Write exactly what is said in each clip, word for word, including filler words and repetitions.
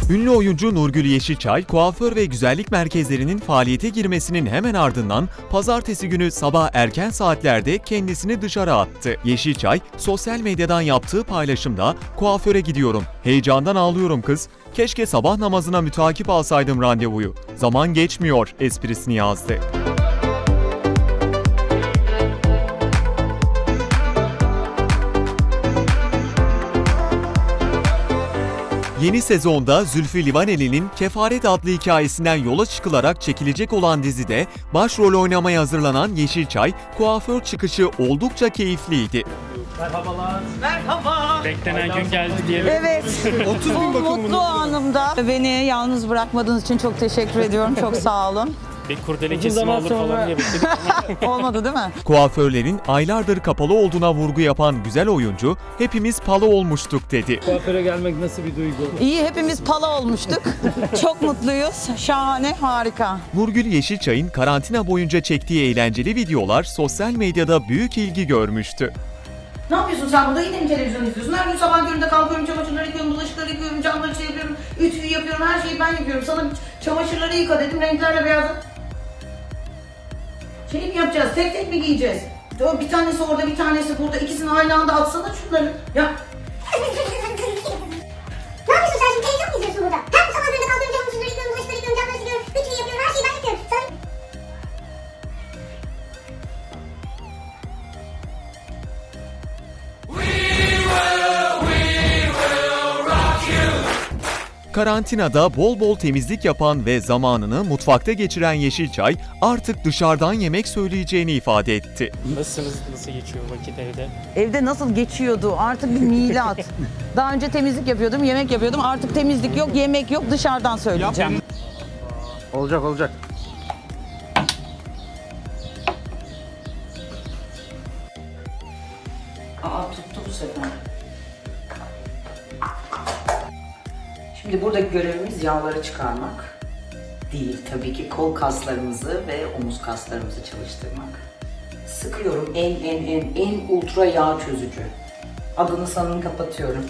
Ünlü oyuncu Nurgül Yeşilçay, kuaför ve güzellik merkezlerinin faaliyete girmesinin hemen ardından pazartesi günü sabah erken saatlerde kendisini dışarı attı. Yeşilçay, sosyal medyadan yaptığı paylaşımda "Kuaföre gidiyorum, heyecandan ağlıyorum kız, keşke sabah namazına mütakip alsaydım randevuyu, zaman geçmiyor" esprisini yazdı. Yeni sezonda Zülfü Livaneli'nin Kefaret adlı hikayesinden yola çıkılarak çekilecek olan dizide başrol oynamaya hazırlanan Yeşilçay, kuaför çıkışı oldukça keyifliydi. Merhabalar. Merhaba. Beklenen gün geldi diyelim. Evet. otuz bin Bu mutlu anımda beni yalnız bırakmadığınız için çok teşekkür ediyorum. Çok sağ olun. Bir kurdele kesimi olur falan diye bekledik. Olmadı değil mi? Kuaförlerin aylardır kapalı olduğuna vurgu yapan güzel oyuncu, "Hepimiz pala olmuştuk" dedi. Kuaföre gelmek nasıl bir duygu? İyi, hepimiz pala olmuştuk. Çok mutluyuz. Şahane, harika. Nurgül Yeşilçay'ın karantina boyunca çektiği eğlenceli videolar sosyal medyada büyük ilgi görmüştü. Ne yapıyorsun sen burada? Yine mi televizyon izliyorsun? Her gün sabah köründe kalkıyorum, çamaşırları yıkıyorum, bulaşıkları yıkıyorum, camları şey yapıyorum, ütüyü yapıyorum, her şeyi ben yapıyorum. Sana çamaşırları yıka dedim, renklerle beyazla. Şey mi yapacağız? Tek tek mi giyeceğiz? Bir tanesi orada, bir tanesi burada. İkisini aynı anda atsana şunları. Ya. Ne yapıyorsun sen şimdi? Televizyon mu izliyorsun burada? Hem sabah köründe kalkıyorum, çamaşırları yıkıyorum, bulaşıkları yıkıyorum, camları siliyorum, ütüyü yapıyorum, her şeyi ben yapıyorum. Sana... Karantinada bol bol temizlik yapan ve zamanını mutfakta geçiren Yeşilçay, artık dışarıdan yemek söyleyeceğini ifade etti. Nasılsınız? Nasıl geçiyor vakit evde? Evde nasıl geçiyordu? Artık bir milat. Daha önce temizlik yapıyordum, yemek yapıyordum. Artık temizlik yok, yemek yok, dışarıdan söyleyeceğim. Olacak olacak. Aa, tuttu bu sefer. Şimdi buradaki görevimiz yağları çıkarmak değil. Tabii ki kol kaslarımızı ve omuz kaslarımızı çalıştırmak. Sıkıyorum en en en en ultra yağ çözücü. Adını sanını kapatıyorum.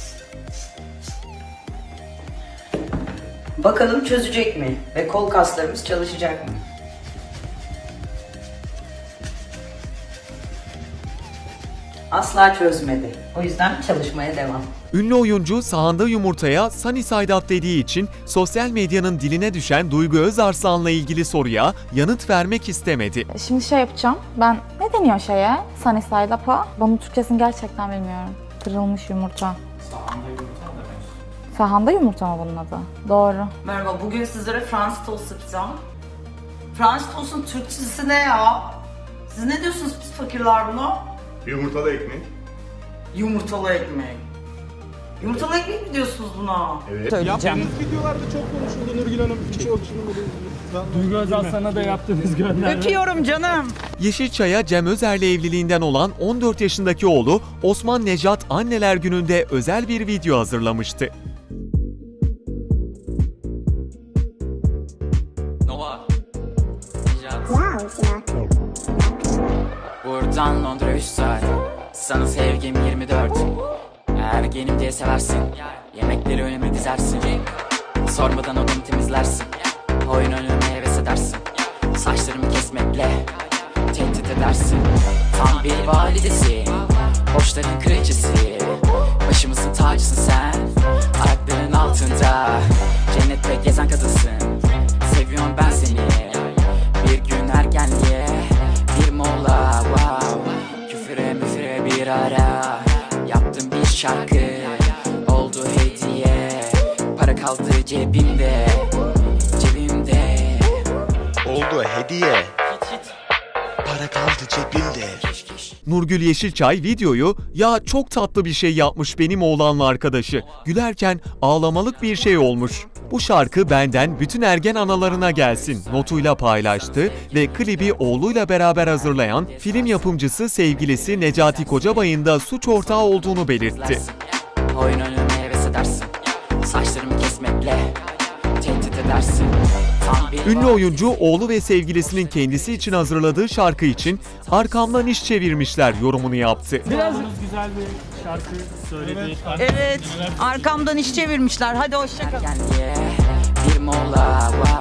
Bakalım çözecek mi? Ve kol kaslarımız çalışacak mı? Asla çözmedi. O yüzden çalışmaya devam. Ünlü oyuncu sahanda yumurtaya sunny side up dediği için sosyal medyanın diline düşen Duygu Özarslan'la ilgili soruya yanıt vermek istemedi. Şimdi şey yapacağım. Ben ne deniyor şeye? Sunny side up'a. Bunun Türkçesini gerçekten bilmiyorum. Kırılmış yumurta. Sahanda yumurta mı demek? Sahanda yumurta mı bunun adı? Doğru. Merhaba, bugün sizlere Fransız tost yapacağım. Fransız tostun Türkçesi ne ya? Siz ne diyorsunuz pis fakirler buna? Yumurtalı ekmek. Yumurtalı ekmek. Yumurtalı ekmek mi diyorsunuz buna? Evet. Söyleyeceğim. Yaptığınız videolarda çok konuşuldu Nurgül Hanım. Hiç oluşunu Duygu Özal sana da yaptığınız gönderme. Öpüyorum canım. Yeşilçay'a Cem Özer'le evliliğinden olan on dört yaşındaki oğlu Osman Nejat Anneler Günü'nde özel bir video hazırlamıştı. Buradan Londra üç saat, sana sevgim yirmi dört. Ergenim diye seversin, yemekleri önüme dizersin. Sormadan odamı temizlersin, oyun oynamaya heves edersin. Saçlarımı kesmekle tehdit edersin. Tam bir validesi, borçların kraliçesi. Başımızın tacısın sen, ayaklarının altında. Cennette gezen kadınsın, seviyorum ben seni. Bir gün ergenliğe, bir mola, wow. Küfüre müfüre bir ara, yaptım bir şarkı, oldu hediye. Para kaldı cebimde, cebimde. Oldu hediye, para kaldı cebimde. Nurgül Yeşilçay videoyu "Ya çok tatlı bir şey yapmış benim oğlanla arkadaşı, gülerken ağlamalık bir şey olmuş. Bu şarkı benden bütün ergen analarına gelsin" notuyla paylaştı ve klibi oğluyla beraber hazırlayan film yapımcısı sevgilisi Necati Kocabay'ın da suç ortağı olduğunu belirtti. Oyun oynamaya heves edersin, saçlarımı kesmekle tehdit edersin. Ünlü oyuncu oğlu ve sevgilisinin kendisi için hazırladığı şarkı için "Arkamdan iş çevirmişler" yorumunu yaptı. Biraz güzel bir şarkı söyledi. Evet, arkamdan iş çevirmişler. Hadi hoşça kalın. Erken diye bir mola var.